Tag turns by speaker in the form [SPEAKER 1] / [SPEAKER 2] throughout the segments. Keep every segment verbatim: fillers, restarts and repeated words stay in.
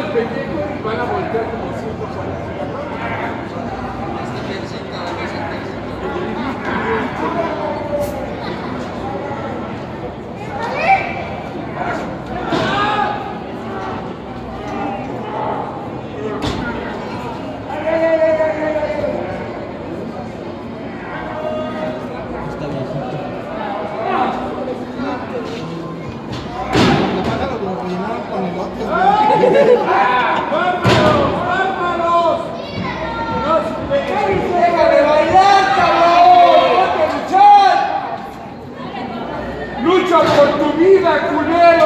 [SPEAKER 1] el pendejo y van a voltear como ciento cuarenta.
[SPEAKER 2] ¡Déjame bailar, cabrón! ¡Ponte a luchar!
[SPEAKER 1] ¡Lucha por tu vida, culero!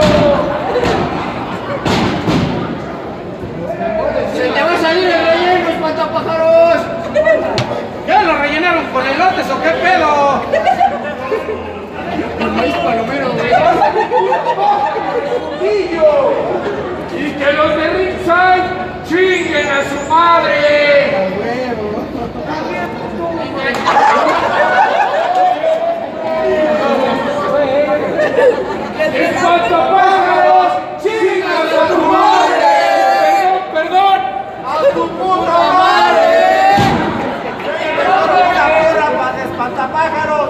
[SPEAKER 2] ¡Se te va a salir el relleno, espantapájaros! ¿Ya lo rellenaron con elotes o qué pedo?
[SPEAKER 1] El maíz palomero, güey. Y que los de Ringside chinguen a su madre. ¡Espantapájaros! ¡Chingas a tu madre! ¡Perdón, perdón!
[SPEAKER 2] ¡A tu puta madre! ¡Una perra para espantapájaros!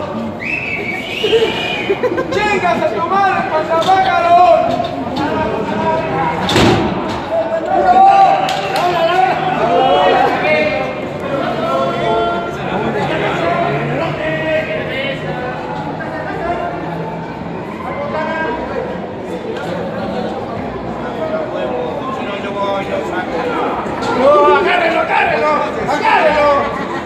[SPEAKER 2] ¡Chingas a tu madre, espantapájaros! ¡No, agárrelo, agárrelo! ¡Agárrelo!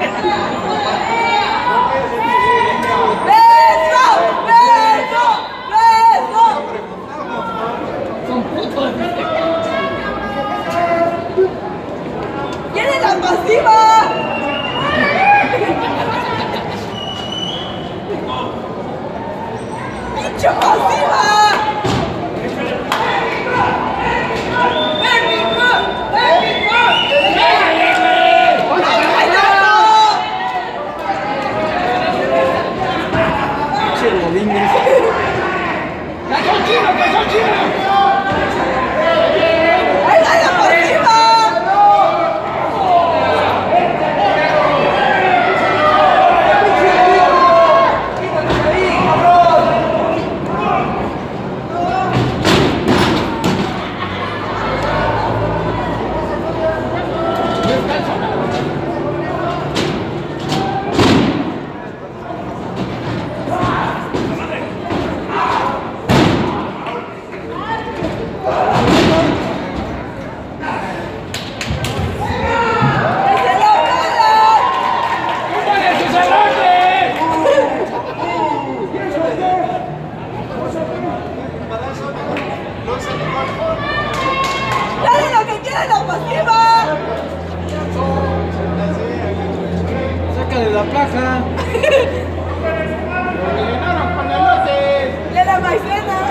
[SPEAKER 3] ¡Beso! ¡Beso! ¡Beso!
[SPEAKER 1] Son putos.
[SPEAKER 3] ¿Quién es la pasiva? ¡Pinche pasiva! ¡Ahí va la pasiva! ¡Dale lo que quiera la pasiva!
[SPEAKER 2] ¡Sácale la placa! ¡Lo rellenaron con elotes!
[SPEAKER 3] ¡De la maicena!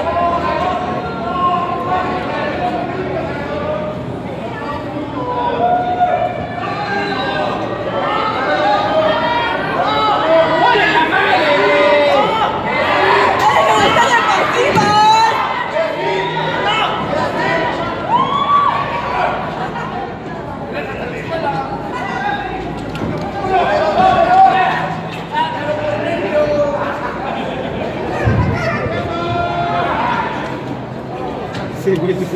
[SPEAKER 2] Sí, güey, sí, sí.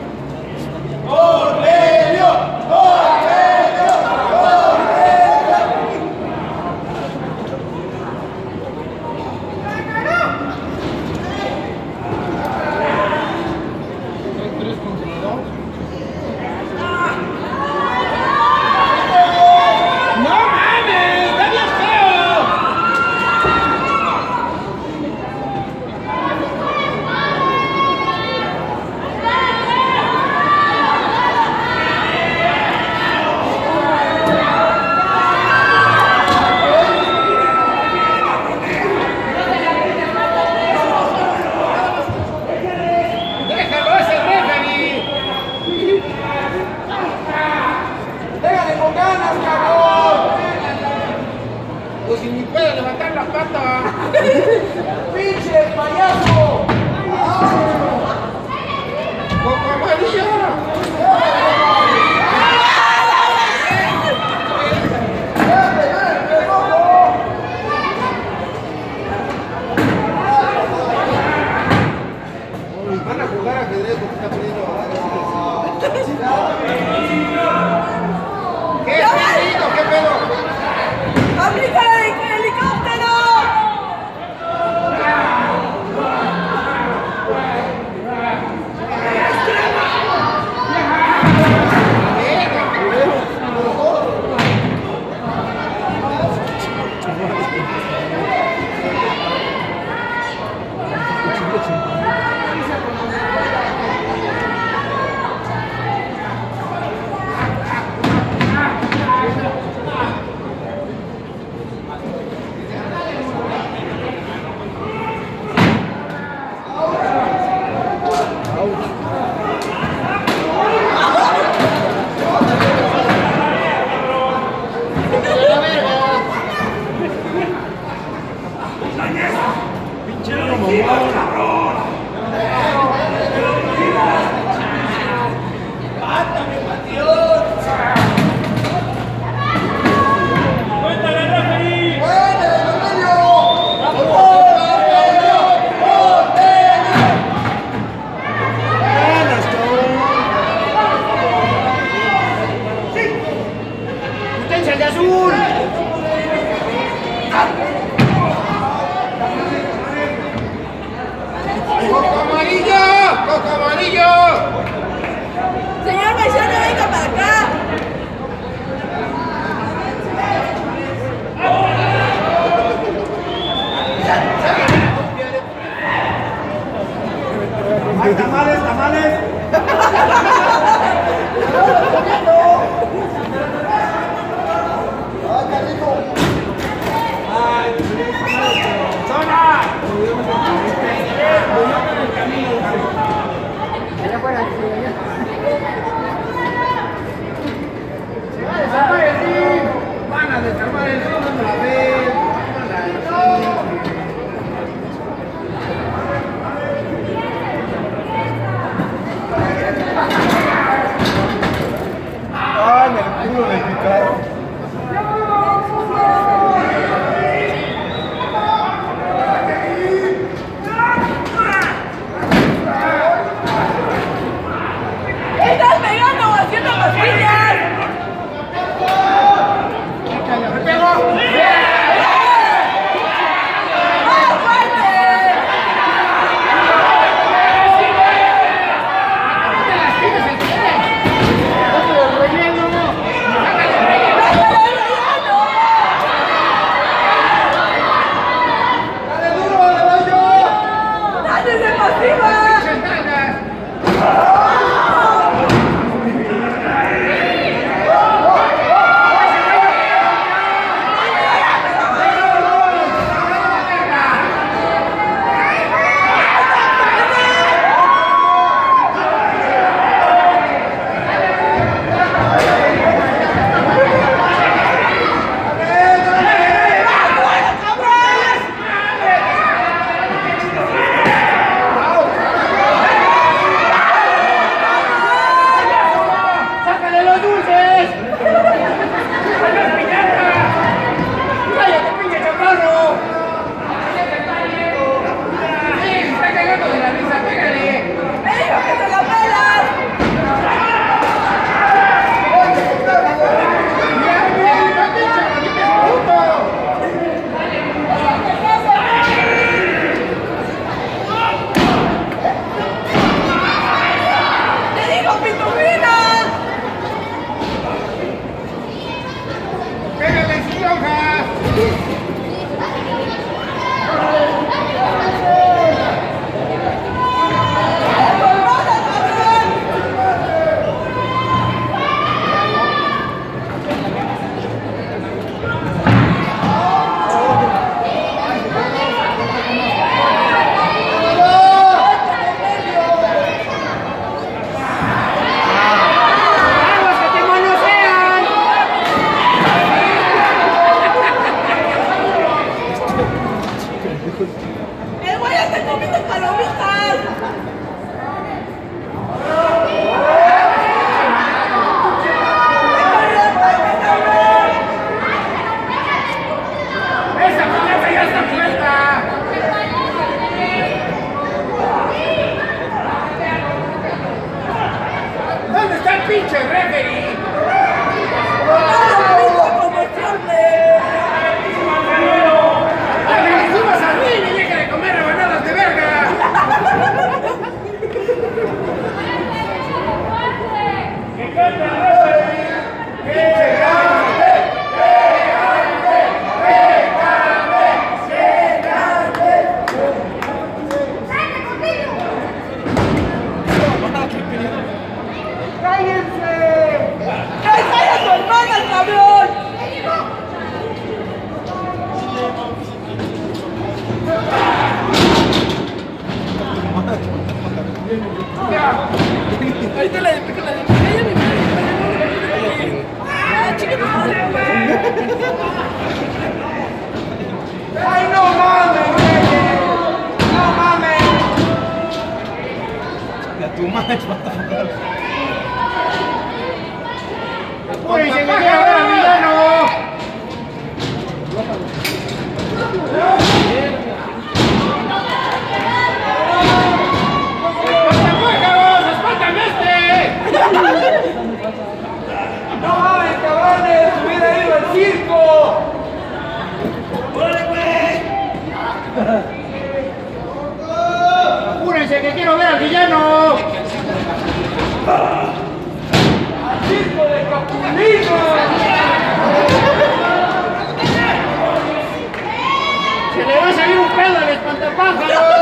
[SPEAKER 2] ¡Pinche payaso! ¡Coco María! ¿Qué es perdido? ¿Qué pedo?
[SPEAKER 3] ¡Aplica el helicóptero!
[SPEAKER 2] pinche referee! ¡Deja que subas al ring y deja de comer rebanadas de verga! ¡Que cante el referee! ¡Que cante!
[SPEAKER 1] ¡Ay, no mames, güey! ¡No mames!
[SPEAKER 4] Tu madre, pata.
[SPEAKER 2] ¡Apúrense que quiero ver al villano! ¡Espantapájaros! ¡Espántame este!
[SPEAKER 1] ¡No mames, cabrones! ¡Hubiera ido al circo!
[SPEAKER 2] ¡Apúrense que quiero ver al villano!
[SPEAKER 1] ¡Al circo de Capulino!
[SPEAKER 2] ¡Se le va a salir un pedo al espantapájaros!